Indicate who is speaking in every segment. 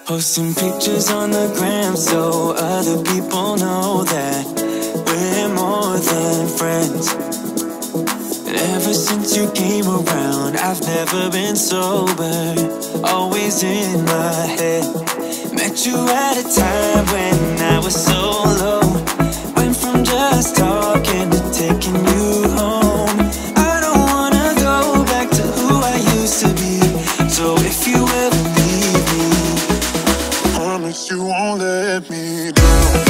Speaker 1: Posting pictures on the gram so other people know that we're more than friends. And ever since you came around, I've never been sober, always in my head. Met you at a time when I was so low, went from just talking to taking you home. I don't wanna go back to who I used to be, so if you ever leave me, promise you won't let me down.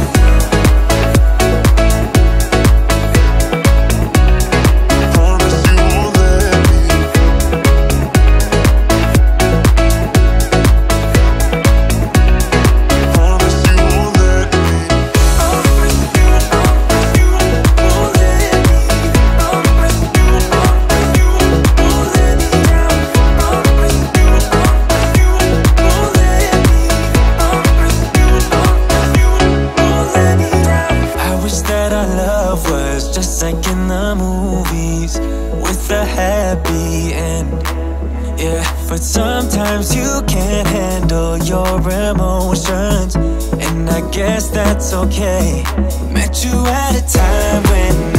Speaker 1: Just like in the movies, with a happy end. Yeah, but sometimes you can't handle your emotions, and I guess that's okay. Met you at a time when